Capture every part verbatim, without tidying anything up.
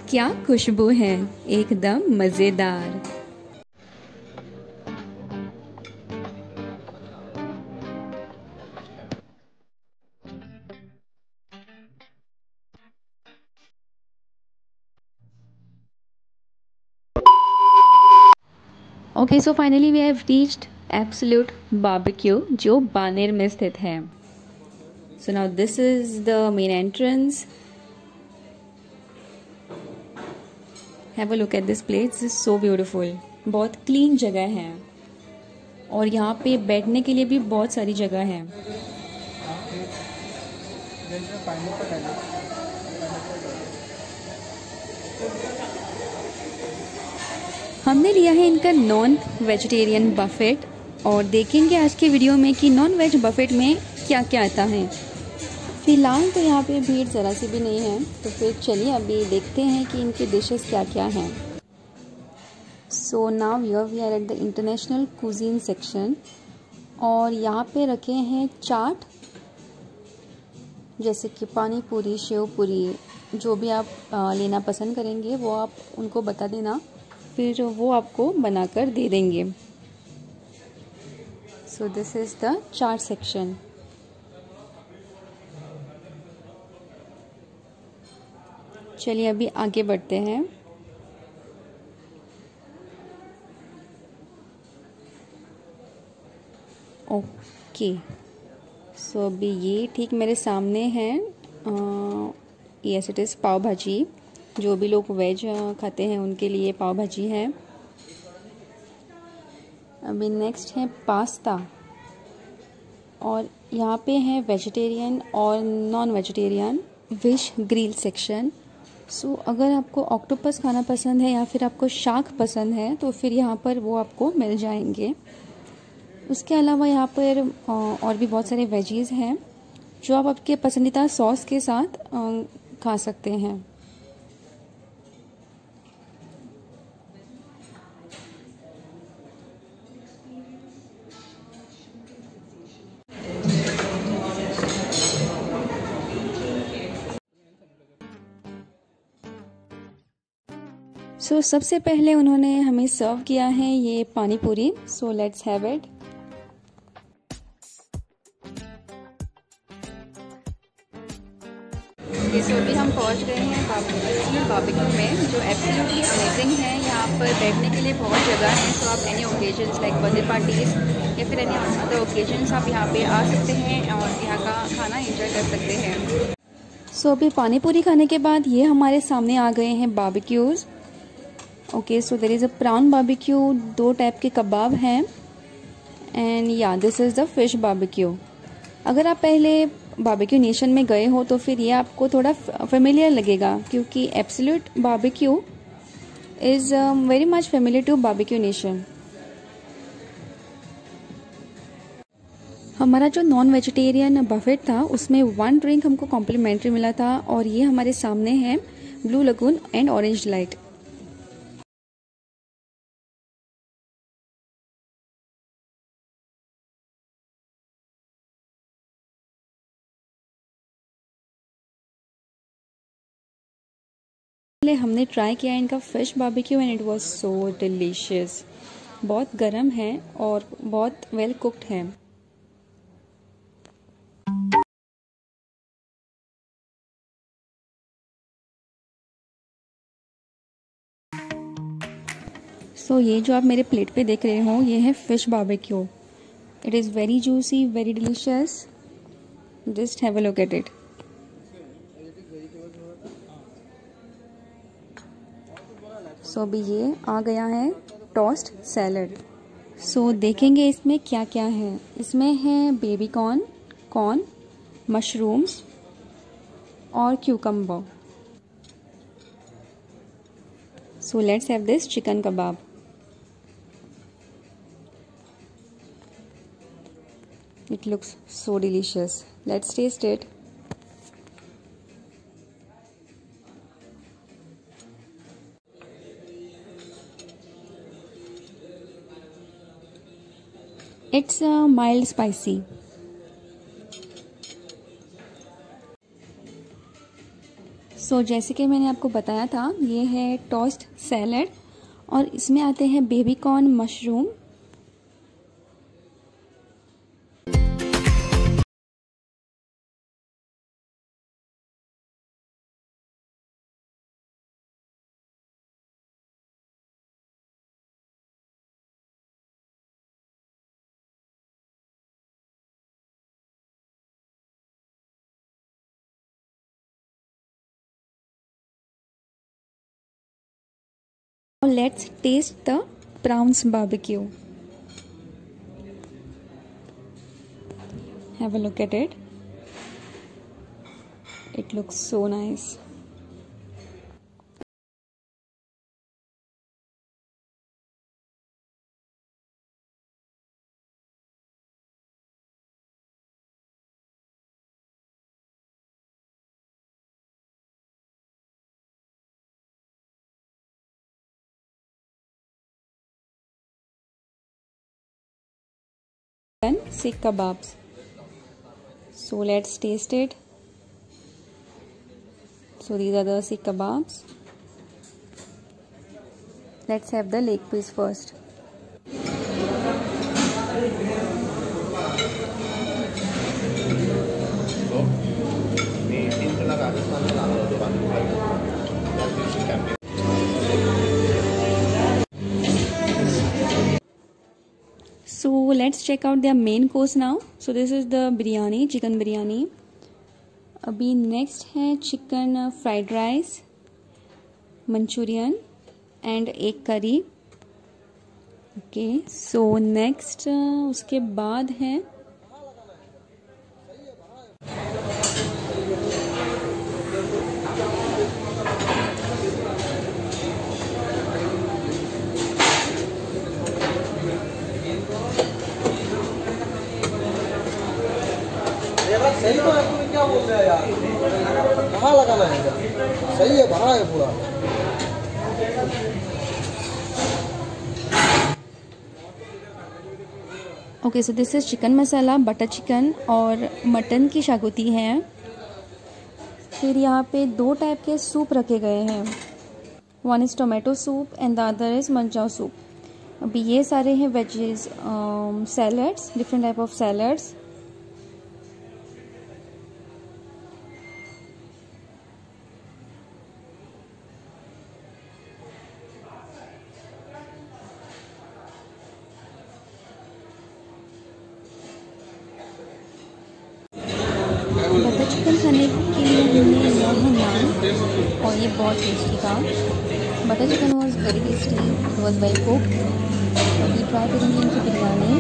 क्या खुशबू है, एकदम मजेदार। Okay, so finally we have reached absolute barbecue जो बानेर में स्थित है। So now this is the main entrance. Have a look at this place, this is so beautiful. बहुत क्लीन जगह है और यहाँ पे बैठने के लिए भी बहुत सारी जगह है। हमने लिया है इनका नॉन वेजिटेरियन बफेट और देखेंगे आज के वीडियो में कि नॉन वेज बफेट में क्या क्या आता है। फिलहाल तो यहाँ पे भीड़ ज़रा सी भी नहीं है, तो फिर चलिए अभी देखते हैं कि इनके डिशेस क्या क्या हैं। So now here we are at the international cuisine section और यहाँ पे रखे हैं चाट, जैसे कि पानी पूरी, शेव पूरी, जो भी आप आ, लेना पसंद करेंगे वो आप उनको बता देना, फिर वो आपको बनाकर दे देंगे। So this is the chaat section. चलिए अभी आगे बढ़ते हैं। ओके, सो अभी ये ठीक मेरे सामने है। यस इट इज़ पाव भाजी। जो भी लोग वेज खाते हैं उनके लिए पाव भाजी है। अभी नेक्स्ट है पास्ता और यहाँ पे है वेजिटेरियन और non vegetarian fish grill section. So अगर आपको ऑक्टोपस खाना पसंद है या फिर आपको शार्क पसंद है तो फिर यहाँ पर वो आपको मिल जाएंगे। उसके अलावा यहाँ पर और भी बहुत सारे वेजीज़ हैं जो आप आपके पसंदीदा सॉस के साथ खा सकते हैं। सो so, सबसे पहले उन्होंने हमें सर्व किया है ये pani puri. So let's have it. So अभी हम पहुंच गए हैं बारबेक्यू में, जो एब्सोल्युटली अमेजिंग है। यहाँ पर बैठने के लिए बहुत जगह है। सो आप any occasions like birthday parties या फिर एनी अदर ओकेजन्स आप यहाँ पे आ सकते हैं और यहाँ का खाना एंजॉय कर सकते हैं। सो so, अभी पानी पूरी खाने के बाद ये हमारे सामने आ गए हैं barbecues. Okay, so there is a prawn barbecue, दो टाइप के कबाब हैं एंड या this is the fish barbecue. अगर आप पहले बारबेक्यू नेशन में गए हो तो फिर ये आपको थोड़ा फेमिलियर लगेगा, क्योंकि absolute barbecue is very much familiar to barbecue nation. हमारा जो नॉन वेजिटेरियन बफेट था उसमें वन ड्रिंक हमको कॉम्प्लीमेंट्री मिला था और ये हमारे सामने है blue lagoon and orange light. पहले हमने ट्राई किया इनका fish barbecue and it was so delicious. बहुत गर्म है और बहुत वेल कुक्ड है। सो so, ये जो आप मेरे प्लेट पे देख रहे हो ये है fish barbecue. It is very juicy, very delicious. Just have a look at it. So अभी ये आ गया है टोस्ट सैलड। सो so, देखेंगे इसमें क्या क्या है। इसमें है बेबी कॉर्न, कॉर्न, मशरूम्स और cucumber. So let's have this chicken kebab. It looks so delicious. Let's taste it. It's uh, mild spicy. So so, जैसे कि मैंने आपको बताया था, ये है टोस्ट सैलड और इसमें आते हैं baby corn, mushroom, let's taste the prawns barbecue. Have a look at it. It looks so nice. Then Sikh kebabs. So let's taste it. So these are the Sikh kebabs. Let's have the leg piece first. So let's check out their main course now. So this is the biryani, chicken biryani. अभी next है chicken fried rice, Manchurian and एक curry. Okay, so next uh, उसके बाद है सही तो है, तुम्हें क्या बोलते हैं यार, कहाँ लगाना है? सही है, भरा है पूरा। Okay, so this is chicken masala, butter chicken और मटन की शागुती है। फिर यहाँ पे दो टाइप के सूप रखे गए हैं, one is tomato soup and the other is manchow soup. अभी ये सारे हैं veggies salads, different type of salads. Butter chicken खाने के लिए हमने लिया है नान और ये बहुत टेस्टी था। Butter chicken was very tasty, it was well cooked. अभी ट्राई करेंगे इनकी biryani.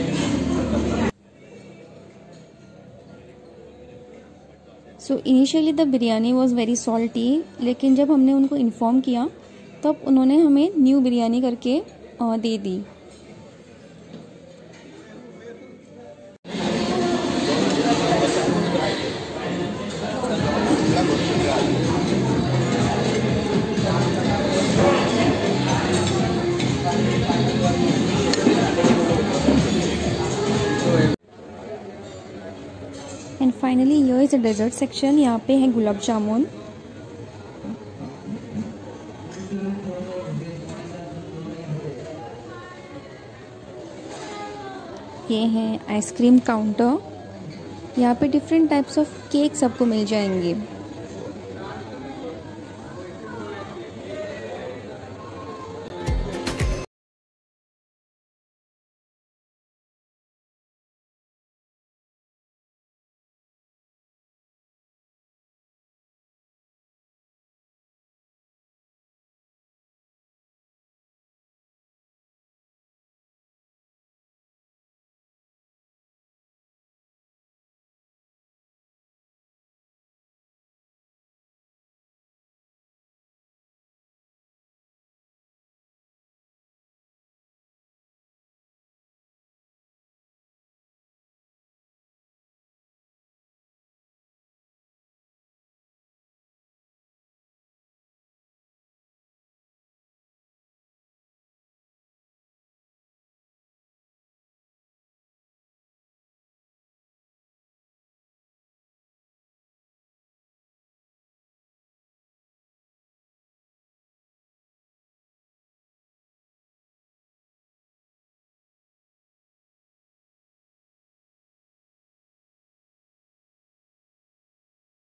So initially the biryani was very salty, लेकिन जब हमने उनको इन्फॉर्म किया तब उन्होंने हमें न्यू बिरयानी करके दे दी। एंड फाइनली ये इज अ डेजर्ट सेक्शन। यहाँ पे है गुलाब जामुन, ये है आइसक्रीम काउंटर। यहाँ पे डिफरेंट टाइप्स ऑफ केक सबको मिल जाएंगे।